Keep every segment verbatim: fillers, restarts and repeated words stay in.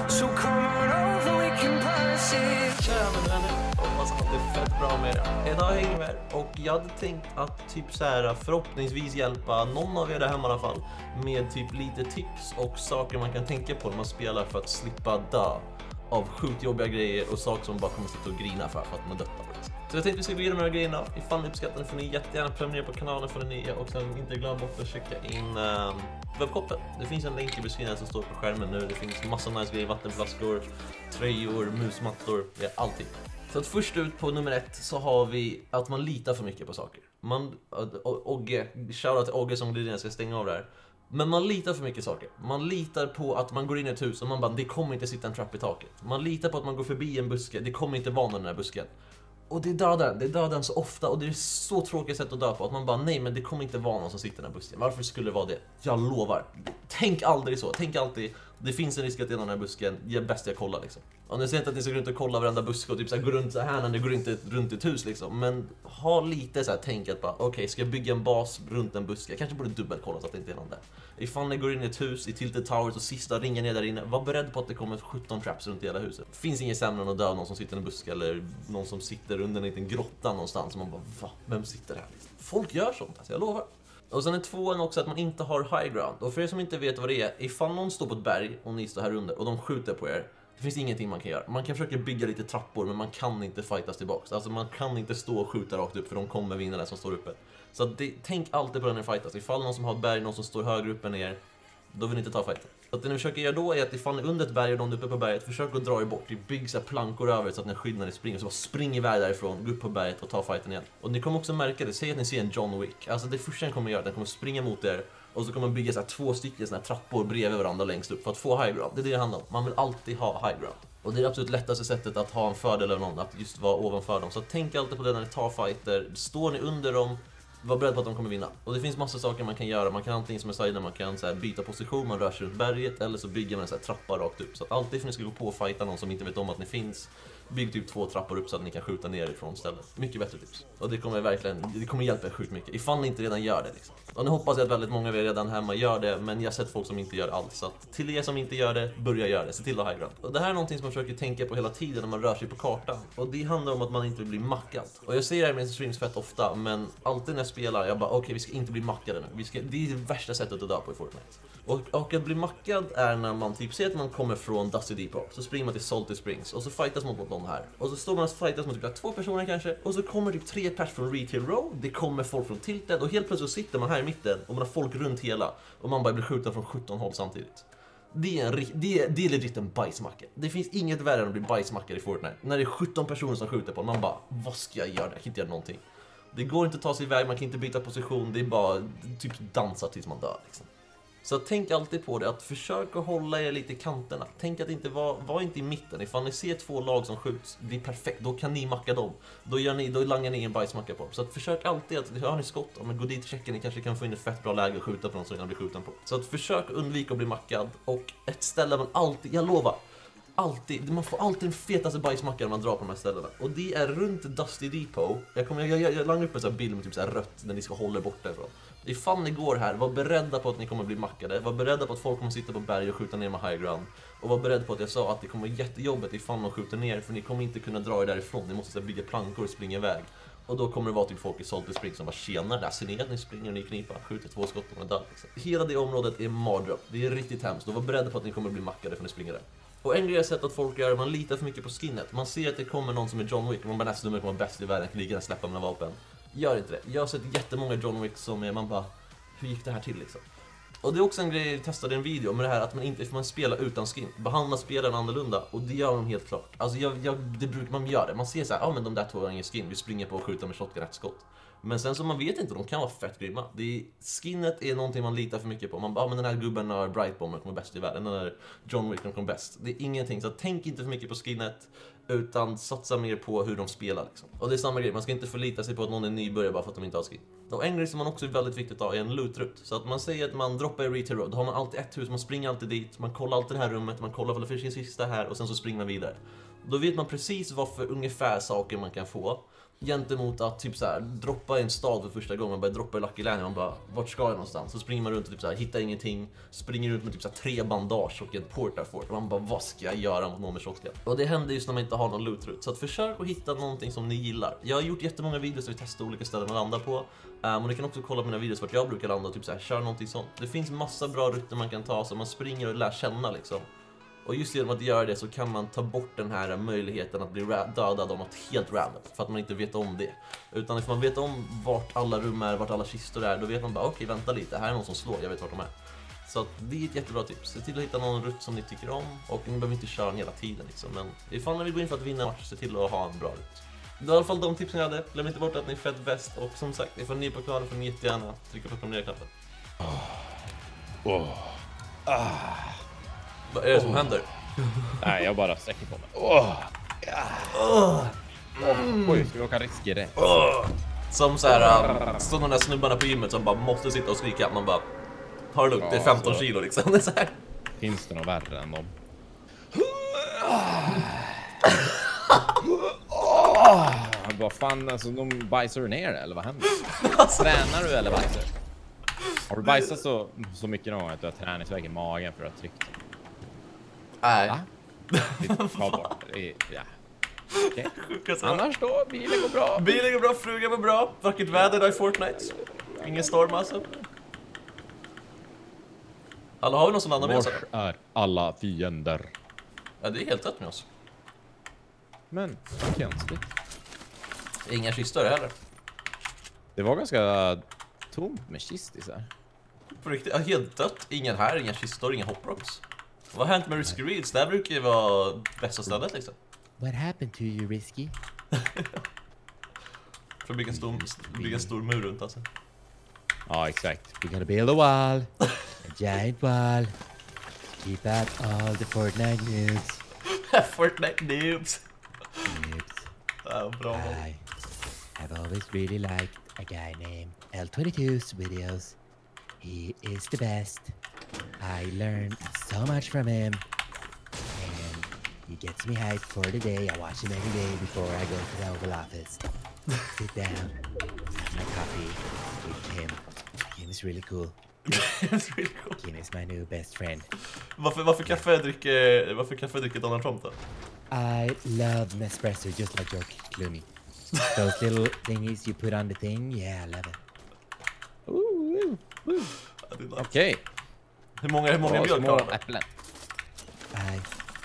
So come on over, we can party. Tjena mina vänner, hoppas att det är fett bra med er. Idag hänger jag med och jag hade tänkt att typ så här förhoppningsvis hjälpa någon av er där hemma i alla fall med typ lite tips och saker man kan tänka på när man spelar för att slippa dö av sjukt jobbiga grejer och saker som bara kommer sitta och grina för, för att man dött av det. Så jag tänkte vi ska gå igenom de här grejerna. Ifall ni uppskattar det får ni jättegärna prenumerera på kanalen för det nya och sen inte glöm bort att checka in uh, webbshoppen. Det finns en länk i beskrivningen som står på skärmen nu. Det finns massa nice grejer, vattenflaskor, tröjor, musmattor, det är allting. Så att först ut på nummer ett så har vi att man litar för mycket på saker. Man, Ogge, shoutout till Ogge som glider jag ska stänga av det här. Men man litar för mycket saker. Man litar på att man går in i ett hus och man bara, det kommer inte sitta en trapp i taket. Man litar på att man går förbi en buske, det kommer inte vara någon i den här busken. Och det dödar, det dödar så ofta och det är så tråkigt sätt att dö på att man bara, nej men det kommer inte vara någon som sitter i den här busken. Varför skulle det vara det? Jag lovar. Tänk aldrig så, tänk alltid, det finns en risk att det är någon i den här busken, det är bäst jag kollar liksom. Och nu säger jag inte att ni ska gå runt och kolla varenda buske och typ så här, gå runt så här när det går inte runt ett hus liksom. Men ha lite så här tänk att bara, okej okay, ska jag bygga en bas runt en buske? Jag kanske borde dubbelkolla så att det inte är någon där. Ifall ni går in i ett hus i Tilted Towers och sista ringen ner där inne, var beredd på att det kommer sjutton traps runt i hela huset. Det finns ingen sämre än att dö någon som sitter i en buske eller någon som sitter under en liten grotta någonstans och man bara, va? Vem sitter här liksom? Folk gör sånt, alltså, jag lovar. Och sen är tvåan också att man inte har high ground. Och för er som inte vet vad det är, ifall någon står på ett berg och ni står här under och de skjuter på er, det finns ingenting man kan göra. Man kan försöka bygga lite trappor men man kan inte fightas tillbaks. Alltså man kan inte stå och skjuta rakt upp för de kommer vinna den som står uppe. Så det, tänk alltid på den när fightas. Ifall någon som har ett berg, någon som står högre uppe än er, då vill ni inte ta fighten. Så att det ni försöker göra då är att ifall ni är under ett berg och de är uppe på berget, försök att dra er bort. Bygg så här plankor över så att ni skyddar när ni springer. Så bara spring iväg därifrån, gå upp på berget och ta fighten igen. Och ni kommer också märka det, säg att ni ser en John Wick. Alltså det första den kommer göra, den kommer springa mot er. Och så kommer man bygga så här två stycken såna här trappor bredvid varandra längst upp för att få high ground. Det är det det handlar om, man vill alltid ha high ground. Och det är det absolut lättaste sättet att ha en fördel över någon, att just vara ovanför dem. Så tänk alltid på det när ni tar fighter, står ni under dem, var beredd på att de kommer vinna. Och det finns massa saker man kan göra. Man kan antingen som jag sa innan, man kan så här, byta position, man rör sig runt berget, eller så bygger man en så här, trappa rakt upp. Så att alltid för ni ska gå på och fighta någon som inte vet om att ni finns, bygg typ två trappor upp så att ni kan skjuta ner ifrån stället. Mycket bättre tips. Och det kommer verkligen, det kommer hjälpa er sjukt mycket. Ifall ni inte redan gör det liksom. Och nu hoppas jag att väldigt många av er redan hemma gör det, men jag har sett folk som inte gör allt. Så att till er som inte gör det, börja göra det. Se till att ha high ground. Och det här är någonting som man försöker tänka på hela tiden när man rör sig på kartan. Och det handlar om att man inte blir mackad. Och jag ser det här med streams fett ofta, men alltid när jag spelar, jag bara okej, okay, vi ska inte bli mackade nu. Vi ska, det är det värsta sättet att dö på i Fortnite. Och, och att bli mackad är när man typ ser att man kommer från Dusty Depot, så springer man till Salty Springs och så fightas man mot någon här. Och så står man och fightas mot typ två personer kanske, och så kommer typ tre pers från Retail Row, det kommer folk från Tilted och helt plötsligt sitter man här i mitten och man har folk runt hela och man bara blir skjuten från sjutton håll samtidigt. Det är, en, det, är, det är legit en bajsmacka. Det finns inget värre än att bli bajsmackad i Fortnite. När det är sjutton personer som skjuter på man bara, vad ska jag göra? Jag kan inte göra någonting. Det går inte att ta sig iväg, man kan inte byta position, det är bara typ dansa tills man dör liksom. Så tänk alltid på det, att försöka hålla er lite i kanterna. Tänk att inte var, var inte i mitten. Ifall ni ser två lag som skjuts, det är perfekt, då kan ni macka dem. Då, gör ni, då langar ni en bajsmacka på. Så att försök alltid att, har ni skott, men gå dit och checka, ni kanske kan få in ett fett bra läge och skjuta på någon som redan blir skjuten på. Så att försök undvika att bli mackad, och ett ställe man alltid, jag lovar, alltid, man får alltid den fetaste bajsmackan när man drar på de här ställena. Och det är runt Dusty Depot. Jag, kommer, jag, jag, jag langar upp en sån här bild med typ så här rött när ni ska hålla borta ifrån. Ifall ni går här, var beredda på att ni kommer bli mackade. Var beredda på att folk kommer sitta på berg och skjuta ner med high ground. Och var beredda på att jag sa att det kommer vara jättejobbigt ifall de skjuter ner, för ni kommer inte kunna dra er därifrån. Ni måste så här, bygga plankor och springa iväg. Och då kommer det vara typ folk i Salty Springs som bara tjänar där, ser ni att ni springer och ni knipa, skjuter två skott och dör liksom. Hela det området är mardröm. Det är riktigt hemskt. Och var beredda på att ni kommer bli mackade för ni springer där. Och en grej jag har sett att folk gör, man litar för mycket på skinnet. Man ser att det kommer någon som är John Wick och man bara nästan nummer kommer bäst i världen, kan lika släppa mina vapen. Gör inte det. Jag har sett jättemånga John Wick som är, man bara, hur gick det här till liksom? Och det är också en grej, jag testade en video med det här att man inte får man spela utan skin. Behandla spelaren annorlunda, och det gör de helt klart. Alltså jag, jag, det brukar man göra. Man ser så här, ja ah, men de där två har ingen skin, vi springer på och skjuter med shotgun rätt skott. Men sen så man vet inte, de kan vara fett grymma. Det är, skinnet är någonting man litar för mycket på. Man bara, ja ah, men den här gubben har Bright Bomber kommer bäst i världen, den där John Wick kommer bäst. Det är ingenting, så tänk inte för mycket på skinnet, utan satsa mer på hur de spelar liksom. Och det är samma grej, man ska inte förlita sig på att någon är nybörjare bara för att de inte har skin. Och en grej som man också är väldigt viktigt att ha är en loot-rut. Så att man säger att man droppar i Retail Road, då har man alltid ett hus, man springer alltid dit, man kollar alltid det här rummet, man kollar vad det finns sista här och sen så springer man vidare. Då vet man precis vad för ungefär saker man kan få. gentemot att typ så här droppa i en stad för första gången. Man börjar droppa i Lucky Land. Man bara, vart ska jag någonstans? Så springer man runt och typ så här, hittar ingenting. Springer runt med typ så här tre bandage och en portafort. Och man bara, vad ska jag göra mot någon med shotgun? Och det händer just när man inte har någon loot route. Så att försök att hitta någonting som ni gillar. Jag har gjort jättemånga videos där vi testar olika ställen att landa på. Um, och ni kan också kolla på mina videos vart jag brukar landa och typ så här, kör någonting sånt. Det finns massa bra rutter man kan ta så man springer och lär känna liksom. Och just genom att göra det så kan man ta bort den här möjligheten att bli dödad av något helt random. För att man inte vet om det. Utan if man vet om vart alla rum är, vart alla kistor är, då vet man bara okej, okay, vänta lite, här är någon som slår, jag vet vart de är. Så att det är ett jättebra tips. Se till att hitta någon rutt som ni tycker om. Och ni behöver inte köra den hela tiden liksom. Men ifall ni vill gå in för att vinna en match, se till att ha en bra rutt. Det var i alla fall de tipsen jag hade. Glöm inte bort att ni är fett bäst. Och som sagt, ifall ni är på kanalen får ni jättegärna trycka på prenumerera-knappen. Oh. Oh. Ah. Vad är det som oh. händer? Nej, jag bara sträcker på mig. Åh! Oh. Oh. Oj, ska vi åka riskigare? Oh. Som så här, uh, står de där snubbarna på gymmet som bara måste sitta och skrika. Man bara, har det lugnt, det är femton kilo liksom. Det är så här. Finns det något värre än dem? Oh. Vad fan, alltså de bajsar du ner eller vad händer? Tränar du eller bajsar? Har du bajsat så, så mycket någon gång att du har träningsvärk i magen för att ha tryckt? Nej. Va? Ja. Okay. Annars då, bilen går bra. Bilen går bra, frugan går bra. Vackert väder där i Fortnite. Ingen storm alltså. Alla har vi någon som landar med oss? Var är alla fiender? Ja, det är helt rätt med oss. Men, konstigt. Inga kistor heller. Det var ganska tomt med kistisar. På riktigt, ja, helt dött. Ingen här, inga kistor, inga hoprocks. Vad har hänt med Risky Reads? Det här brukar ju vara bästa stället liksom. What happened to you, Risky? För att bygga en stor, bygga en stor mur runt alltså. Ja, exakt. We're gonna build a wall. A giant wall. Keep out all the Fortnite noobs. Fortnite noobs. Noobs. Ja, bra. I have always really liked a guy named L twenty-two's videos. He is the best. I learned so much from him. And he gets me hyped for the day. I watch him every day before I go to the Oval Office. Sit down, have my coffee with Kim. Kim is really cool. It's really cool. Kim is my new best friend. Varför, varför kaffe dricker, varför kaffe dricker Donald Trump då? I love Nespresso just like George Clooney. Those little thingies you put on the thing, yeah, I love it. Ooh, ooh. Okej. Okay. Hur många, hur många mjölk har du? I,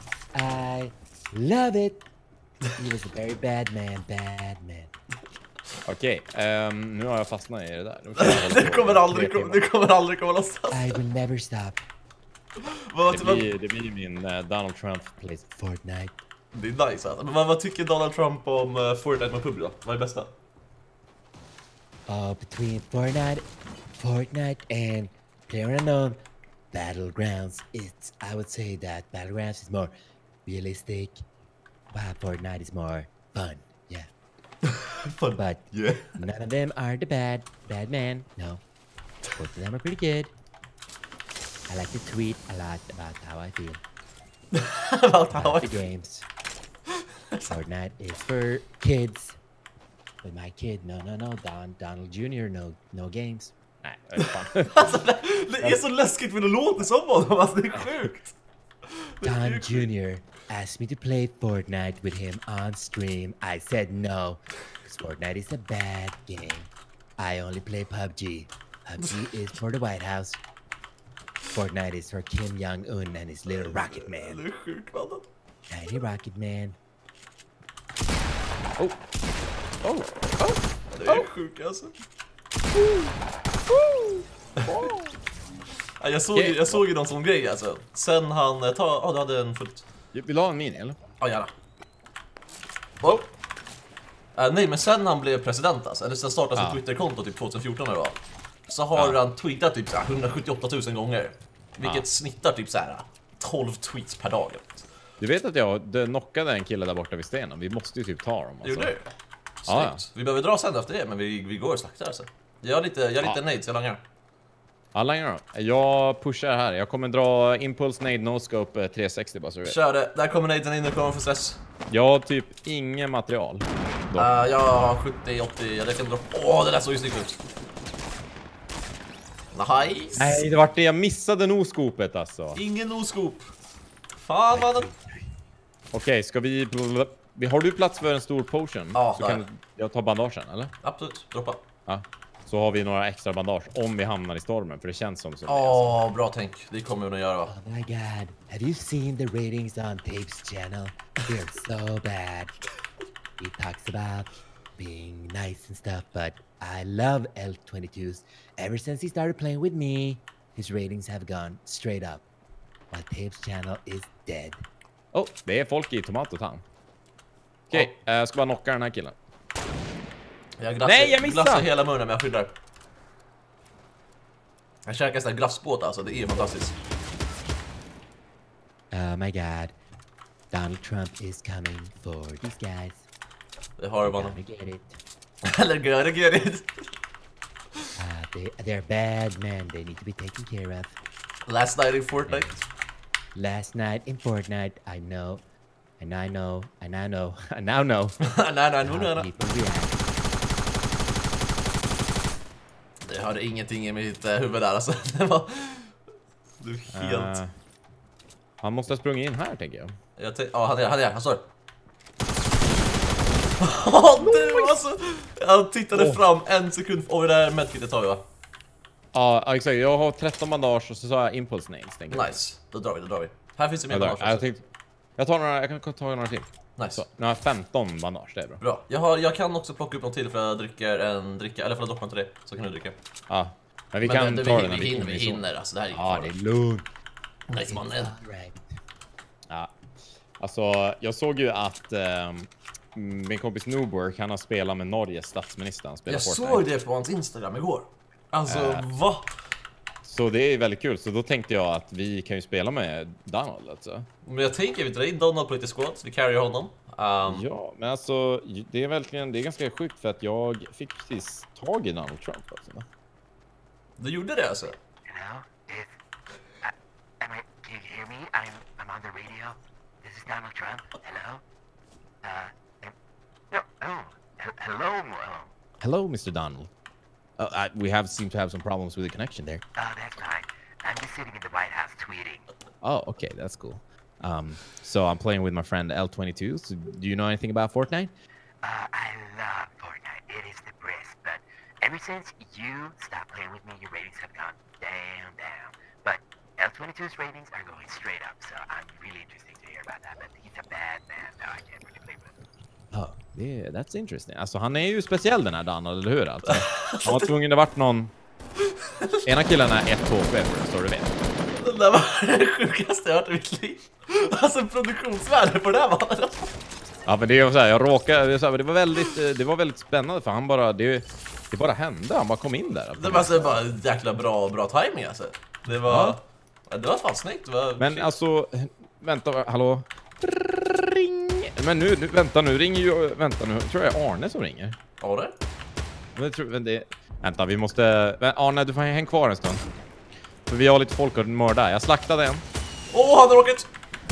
I love it. He was a very bad man, bad man. Okej, okay, um, nu har jag fastnat i det där. Det kommer aldrig, kom, det kommer aldrig komma någonstans. I will never stop. Vad, det, blir, det blir min uh, Donald Trump plays Fortnite. Det är nice alltså. Men vad, vad tycker Donald Trump om uh, Fortnite med P U B G då? Vad är bästa? Uh, between Fortnite, Fortnite and PlayerUnknown Battlegrounds, it's, I would say that Battlegrounds is more realistic, while Fortnite is more fun, yeah. Fun, but yeah. None of them are the bad, bad man, no. Both of them are pretty good. I like to tweet a lot about how I feel. About how I the feel. Games. Fortnite is for kids. But my kid, no, no, no, Don, Donald Junior, no, no games. Nej, det är fan. Alltså, det, det är så läskigt för det låter som honom, alltså det är sjukt. Don Junior asked me to play Fortnite with him on stream. I said no, because Fortnite is a bad game. I only play P U B G. P U B G is for the White House. Fortnite is for Kim Jong-un and his little rocket man. Det är sjukt, mannen. Tiny rocket man. Oh. Oh. Oh. Det är sjukt alltså. Ja, jag, såg, okay. jag såg ju någon sån grej alltså. Sen han tar... Ja, oh, du hade en fullt. Vill du ha en mini eller? Ja, gärna. Oh. Uh, nej, men sen han blev president alltså. Eller sen startade sitt ah. Twitter-konto typ tjugohundrafjorton när det var. Så har ah. han tweetat typ så här hundrasjuttioåtta tusen gånger. Vilket ah. snittar typ så här tolv tweets per dag. Du vet att jag knockade en kille där borta vid stenen. Vi måste ju typ ta dem alltså. Jo, det. Ja. Vi behöver dra sen efter det, men vi, vi går och slaktar alltså. Jag har lite, jag har lite ja. nades, jag langar. Ja, langar då. Jag pushar här. Jag kommer dra Impulse Nade No Scope trehundrasextio bara så du vet. Kör det. Där kommer naden in och kommer för stress. Jag har typ ingen material. Då. Uh, jag har sjuttio, åttio, jag kan droppa. Åh, det där såg ju snyggt ut. Nice. Nej, det var det jag missade no-scopet alltså. Ingen no-scoop. Fan, mannen. Okej, ska vi... vi... Har du plats för en stor potion? Ja, så där. kan jag ta bandagen, eller? Absolut, droppa. Ja. Så har vi några extra bandage om vi hamnar i stormen, för det känns som så. Åh, oh, bra tänk. Det kommer vi nog göra, va? Oh my god. Have you seen the ratings on Tape's channel? They're so bad. He talks about being nice and stuff, but I love L twenty-twos. Ever since he started playing with me, his ratings have gone straight up. While Tape's channel is dead. Oh, det är folk i tomat och tand. Okej, okay, jag ska bara knocka den här killen. Jag glassar, Nej, jag missade! glassar hela munnen, men jag skyddar. Jag käkar sån här glassbåt, alltså. Det är fantastiskt. Oh my god. Donald Trump is coming for these guys. Det har det bara. Gonna get it. Eller gör det, gör det. Uh, they, they're bad men. They need to be taken care of. Last night in Fortnite. Last night in Fortnite, I know, and I know, and I know, I now know. nej, nej, nej, how nej, nej. people react. Jag hörde ingenting i mitt uh, huvud där, alltså. Det var... Du är helt... Uh, han måste ha sprungit in här, tänker jag. Jag tänkte... Ja, han är han är han står. Åh, du alltså! Jag tittade Oh. fram en sekund. Oj, det där medkitet tar vi, va? Ja, exakt. Jag har tretton bandage och så sa jag impulse nails, tänker jag. Nice. Då drar vi, då drar vi. Här finns det mer Jag, drar. bandage jag, också. tänkte, jag tar några, jag kan ta några till. Nice. Så, nu har jag femton bandage, det är bra. Bra. Jag, har, jag kan också plocka upp någon till för att jag dricker en dricka. Eller för att droppa en till dig. Så kan du dricka. Ja, men vi Men kan det, ta vi, den vi, när vi hinner, kommer vi i zon. hinner. Alltså, det här är Ja, inte det är lugnt. nice, mannen. Right. Ja. Alltså, jag såg ju att um, min kompis Noobwork, han har spelat med Norges statsminister. Han spelar Jag Fortnite. såg det på hans Instagram igår. Alltså, Äh. va? Så det är väldigt kul. Så då tänkte jag att vi kan ju spela med Donald, alltså. Men jag tänker, vi drar in Donald på lite squad, så vi carry honom. Um, Ja, men alltså, det är verkligen, det är ganska sjukt för att jag fick precis tag i Donald Trump, alltså. Du gjorde det, alltså? Hello? Is uh, am I? Can you hear me? I'm I'm on the radio. This is Donald Trump. Hello? Uh, am, no, oh, he- hello, oh, Hello, Mister Donald. Uh, I, we have seem to have some problems with the connection there. oh, that's fine. I'm just sitting in the White House tweeting. Oh, okay, that's cool. Um, so I'm playing with my friend L twenty-two. So do you know anything about Fortnite? Uh, I love Fortnite. It is the best, but ever since you stopped playing with me, your ratings have gone down, down. But L twenty-two's ratings are going straight up, so I'm really interested to hear about that. But he's a bad man, so I can't really play with him. Oh, yeah, that's interesting. Alltså, han är ju speciell, den här Donald, eller hur? Alltså, han var tvungen att varit någon... Ena killen är ett H P, så du vet. Det där var det sjukaste jag hört i mitt liv. Alltså, produktionsvärde på det här var. Ja, men det är så här, jag råkade, det, är så här, det var väldigt, det var väldigt spännande för han bara, det, det bara hände, han bara kom in där. Det var alltså bara jäkla bra, bra timing, alltså. Det var... Ja. Det var fan snyggt. Det var... Men alltså, vänta, hallå? Ring! Men nu, nu, vänta nu, ringer ju, vänta nu, tror jag är Arne som ringer. Ja, det? Men jag tror, men det, vänta, vi måste, men Arne, du får hänga kvar en stund. För vi har lite folk att mörda, jag slaktade en. Åh, oh, han har råkat!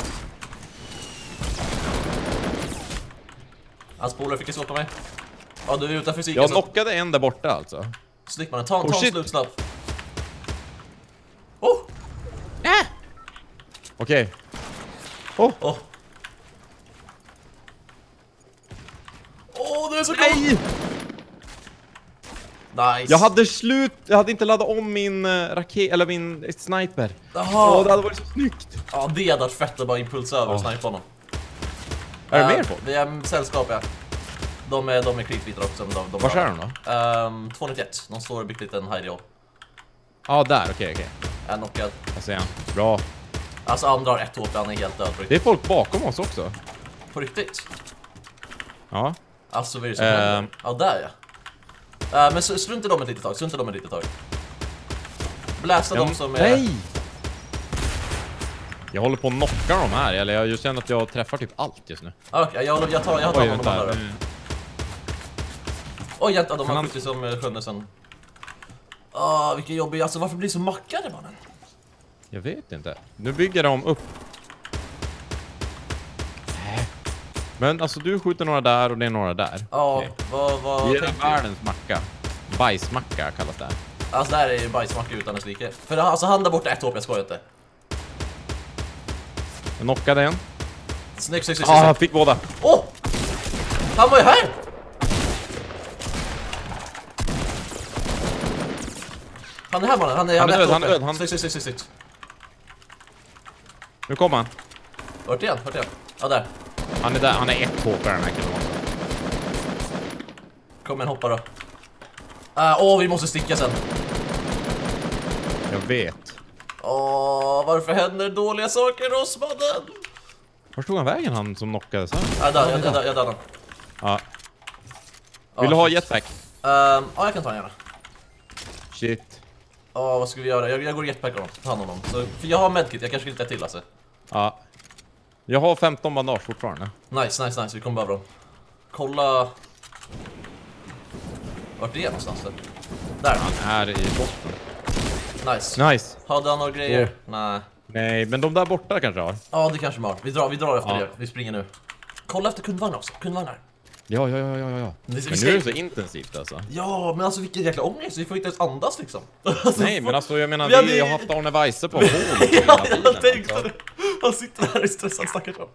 Hans polare fick svårt på mig. Ja, du är utanför fysik. Jag knockade en där borta alltså. Snyggt, man. Ta, ta Oh, en shit. slut snabbt. Oh! Okej. Oh. Åh! Oh. Åh, oh, du är så cool! Nej! Nice! Jag hade slut, jag hade inte laddat om min uh, raket, eller min sniper. Jaha! Åh, det hade varit så snyggt. Ja, det hade varit fett att bara impuls över och Oh. snipa honom. Är det Eh, mer folk? Vi är sällskap, ja. De är, de är kritvita också. Men de, de Var är de då? Um, tvåhundranittioett. De står och byggt lite en hidey. Ja, ah, där, okej, okej. Är knockad. Jag ser han. Bra. Alltså, andra har ett H P, han är helt död på Det riktigt. är folk bakom oss också. På riktigt? Ja. Alltså, vad är det som Ehm. händer? Ja, där ja. Uh, men s- strunta dem ett litet tag, strunta dem ett litet tag. Blästa Jag, dem som är... nej! Jag håller på att knocka dem här, eller jag just känner att jag träffar typ allt just nu. Okej, okay, jag, jag tar, jag tar Oj, honom vänta. andra. Mm. Oj, jätta, de Kan har han- skjutit som uh, sjunde sen. Ah, vilken jobbig. Alltså, varför blir det så mackade, mannen? Jag vet inte. Nu bygger de upp. Men alltså du skjuter några där och det är några där. Ja, Okej. vad, vad Det är tänker du? världens macka. Bajsmacka kallas det här. Alltså det här är ju bajsmacka utan dess like. För alltså han där borta ett H P, jag skojar inte. Jag knockade en. Snyggt, snyggt, snyggt. Ja, ah, snyggt. fick båda. Åh! Oh! Han var ju här! Han är här mannen, han är, Han är ett död, han är H P. död, han- Snyggt, snyggt, snyggt, snyggt. Nu kommer han. Vart är han? Vart är han? Ja, där. Han är där, han är ett H P den här killen också. Kom igen, hoppa då. Åh, uh, oh, vi måste sticka sen. Jag vet. Åh, oh, varför händer dåliga saker hos mannen? Var tog han vägen, han som knockades här? Ja, där, jag, jag, jag, jag dödade honom. Ja. Ja, Vill du ha shit. jetpack? Ehm, Ja, jag kan ta den gärna. Shit. Ja, vad ska vi göra? Jag, jag går jetpack honom, ta hand om honom. Så, för jag har medkit, jag kanske ska ta till alltså. Ja. Jag har femton bandage fortfarande. Nice, nice, nice, vi kommer behöva dem. Kolla... Vart är det någonstans där? Där, Han är i botten. nice. Nice. Hade han några grejer? Åh. Nej. Nej, men de där borta kanske har. Ja, det kanske de har. Vi drar, vi drar efter Ja. det, vi springer nu. Kolla efter kundvagnar också, kundvagnar. Ja, ja, ja, ja, ja. Vi- vi Men ska- nu är det så intensivt alltså. Ja, men alltså vilken jäkla ångest, vi får inte ens andas liksom. Alltså, Nej, men alltså jag menar, Vi hade vi ju- har haft Arne Weise på håll Ja, hela tiden. jag tänkte alltså. det. Han sitter där i stressad stackars. Hallå?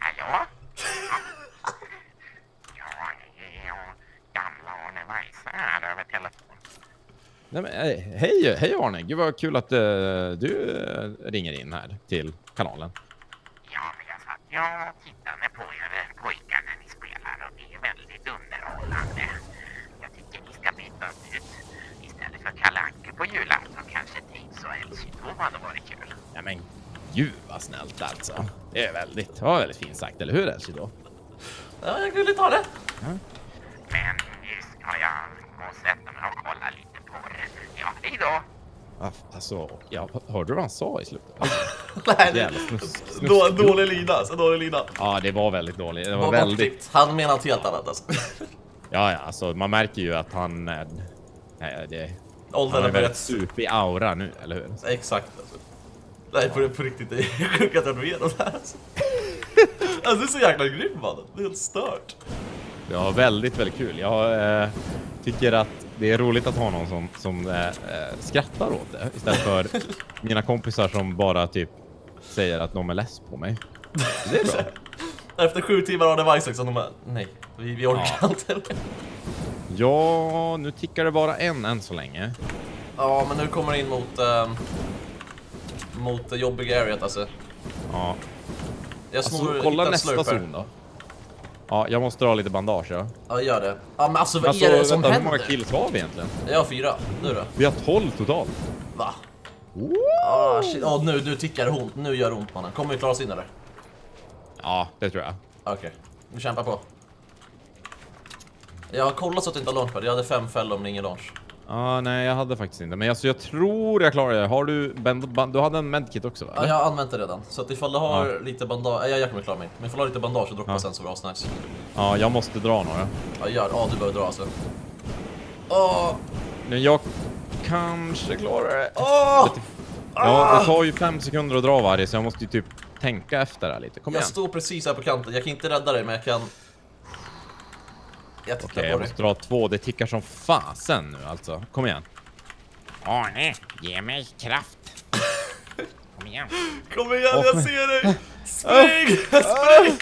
Ja, det är jag, gamla Arne Weise här över telefon. Nej, men, eh, hej, hej Arne, gud vad kul att eh, du eh, ringer in här till kanalen. Ja, men jag satt jag och tittade på er pojkar när ni spelar och det är väldigt underhållande. Jag tycker ni ska byta ut istället för Kalle Anka på julafton, kanske Tids och L tjugotvå hade varit kul. Ja men gud vad snällt alltså. Det är väldigt, det var väldigt fint sagt, eller hur Elsie då? Ja, jag vill ta det. Men nu ska jag gå och sätta mig och kolla lite på det. Ja, hej då! Ja, alltså, ja, hörde du vad han sa i slutet? Nej, det Jävla snus, snus. då, dålig lina, alltså dålig lina. Ja, det var väldigt dåligt. Det var Var väldigt... bortklippt. Han menar något helt annat alltså. Ja, ja, alltså man märker ju att han... eh, Nej, det... Han Åldern är är väldigt rätt. supig aura nu, eller hur? Exakt alltså. Nej, på, på riktigt, det är sjukt att jag drog igenom det här alltså. Alltså det är så jäkla grym mannen, det är helt stört. Ja, väldigt, väldigt kul. Jag eh, tycker att det är roligt att ha någon som, som eh, eh, skrattar åt det istället för mina kompisar som bara typ säger att de är less på mig. Det är bra. Efter sju timmar av device liksom, de bara, nej, vi, vi orkar Ja. inte. Ja, nu tickar det bara en än så länge. Ja, men nu kommer det in mot, um, mot det jobbiga areat alltså. Ja, Jag snor, alltså kolla hittar nästa slurper. zon då. Ja, jag måste dra lite bandage, ja. Ja, gör det. Ja, men alltså vad Alltså, är det som vänta, hur många händer? kills har vi egentligen? Jag har fyra, du då? Vi har tolv totalt. Va? Ah, shit. Oh, nu, nu tickar det ont, nu gör det ont mannen. Kommer vi klara oss in eller? Ja, det tror jag. Okej, vi kämpar på. Jag har kollat så att det inte har launchpad, jag hade fem fällor men ingen launch. Ja, nej, jag hade faktiskt inte. Men alltså, jag tror jag klarar det. Har du... band- band- Du hade en medkit också, va? Ja, jag har använt det redan. Så att ifall du har Ja. lite bandage, ja, jag kommer klara mig. Men ifall du har lite bandage och droppa Ja. sen så bra, nice. Ja, jag måste dra några. Ja, gör. Ja, du behöver dra alltså. Åh! Men jag kanske klarar det. Åh! Ja, det tar ju fem sekunder att dra varje, så jag måste ju typ tänka efter här lite. Kom Jag igen. står precis här på kanten, jag kan inte rädda dig men jag kan... Jag tittar Okej, på jag dig. måste dra två. Det tickar som fasen nu alltså. Kom igen. Arne, ge mig kraft. Kom igen. Kom igen, Åh, jag men- ser dig! Spring! Spring!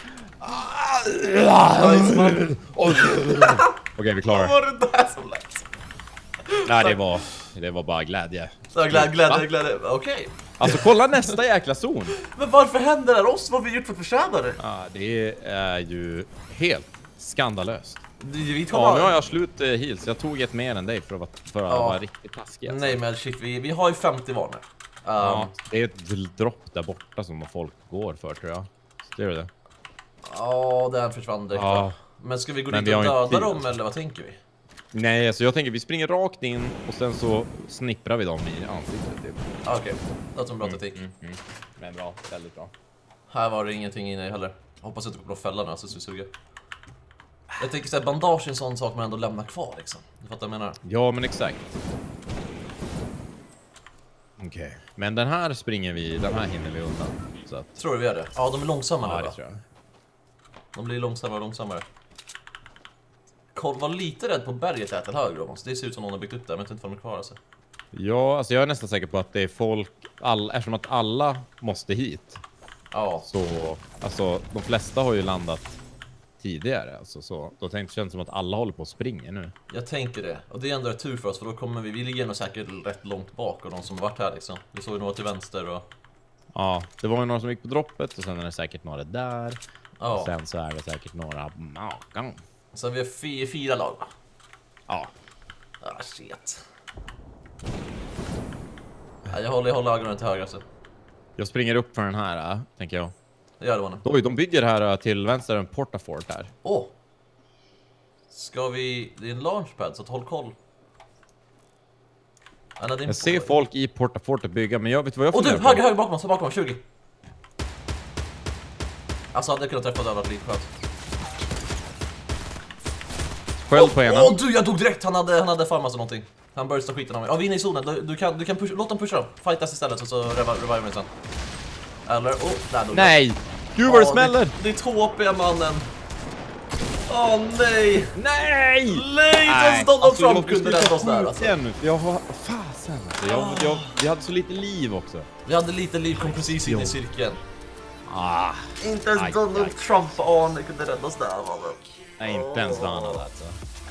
Nice, man. Okej, vi klarar Vad det. var det där som lät? Nej, det var, det var bara glädje. Så glädje, glädje, Va? glädje. Okej. Alltså, kolla nästa jäkla zon. Men varför händer det här oss? Vad har vi gjort för att förtjäna det? Ja, det är ju helt skandalöst. Vi Ja, nu har jag slut eh, heals. Jag tog ett mer än dig för att, vara- för att Ja. vara riktigt taskig. Alltså. Nej men shit, vi, vi har ju femtio var nu. Um, Ja, det är ett dropp där borta som folk går för, tror jag. Ser du det? Ja, den försvann direkt. Ja. va? Men ska vi gå Men dit vi och har inte döda tid, dem alltså. eller vad tänker vi? Nej, alltså jag tänker vi springer rakt in och sen så snipprar vi dem i ansiktet typ. Ah, Okej, det låter som en bra taktik. Mm, mm. Men bra, väldigt bra. Här var det ingenting inne i heller. Hoppas att du kommer att fälla nu, alltså så suger. Jag tänker såhär, bandage är en sån sak man ändå lämnar kvar liksom. Du fattar vad jag menar? Ja, men exakt. Okej. Men den här springer vi, den här hinner vi undan. Så att, Tror du vi gör det? Ja, de är långsamma ja, nu det va? tror jag. De blir långsammare och långsammare. Koll, var lite rädd på berget här till höger om oss. Det ser ut som någon har byggt upp där, men jag vet inte vad de är kvar alltså. Ja, alltså jag är nästan säker på att det är folk, all, eftersom att alla måste hit. Ja. Så, alltså de flesta har ju landat tidigare. Alltså, så, då tänkte känns det som att alla håller på att springa nu. Jag tänker det. Och det är ändå rätt tur för oss, för då kommer vi, vi ligger nog säkert rätt långt bak av de som har varit här liksom. Vi såg ju några till vänster och... Ja, det var ju några som gick på droppet och sen är det säkert några där. Ja. Och sen så är det säkert några makan. Så vi har fy, fyra lag va? Ja. Ah, shit. Ja, jag håller, jag håller ögonen till höger alltså. Jag springer upp för den här, äh, tänker jag. Det gör det var nu. Oj, de bygger här äh, till vänster en portafort här. Åh! Oh. Ska vi... Det är en launchpad, så att håll koll. Anna, Jag ser folk i portafortet bygga, men jag vet vad jag Åh funderar du, på. höger, höger bakom oss, bakom oss, tjugo. Alltså hade jag kunnat träffa det hade varit lite skönt. Sköld på ena. Åh du, jag dog direkt, han hade, han hade farmat någonting. Han började skiten av mig. Ja, vi är inne i zonen, du, du kan, du kan pusha, låt dem pusha dem. Fightas istället, så, så revive, revive mig sen. Eller, åh, oh, där dog Nej! Gud vad det Åh, smäller! Ditt, ditt H P mannen. Åh oh, nej! Nej! Nej, ens Donald alltså, Trump jag kunde rädda oss där alltså. Igen, jag var... Fasen alltså. Jag, jag, jag hade så lite liv också. Vi hade lite liv, kom precis in i cirkeln. Ah, Inte ens aj, Donald aj. Trump och Arne kunde rädda oss där mannen. nej, inte ens Donald alltså.